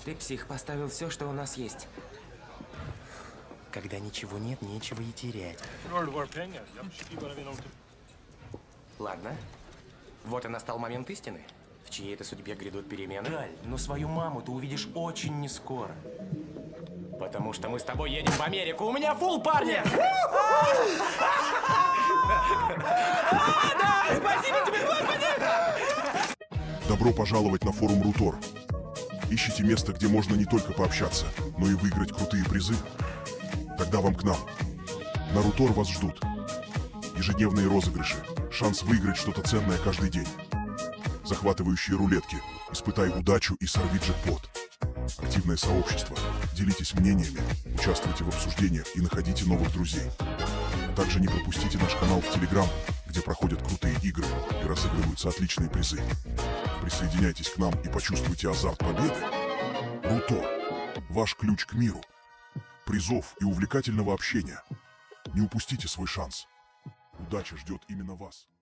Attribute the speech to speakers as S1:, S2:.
S1: Ты псих, поставил все, что у нас есть.
S2: Когда ничего нет, нечего и терять.
S1: Ладно. Вот и настал момент истины. В чьей-то судьбе грядут перемены.
S2: Галь, но свою маму ты увидишь очень нескоро.
S1: Потому что мы с тобой едем в Америку. У меня фул, парни! Спасибо тебе, Господи!
S3: Добро пожаловать на форум Рутор. Ищите место, где можно не только пообщаться, но и выиграть крутые призы? Тогда вам к нам. На Рутор вас ждут ежедневные розыгрыши, шанс выиграть что-то ценное каждый день, захватывающие рулетки, испытай удачу и сорви джекпот. Активное сообщество, делитесь мнениями, участвуйте в обсуждениях и находите новых друзей. Также не пропустите наш канал в Телеграм, где проходят крутые игры и разыгрываются отличные призы. Присоединяйтесь к нам и почувствуйте азарт победы. Рутор. Ваш ключ к миру. Призов и увлекательного общения. Не упустите свой шанс. Удача ждет именно вас.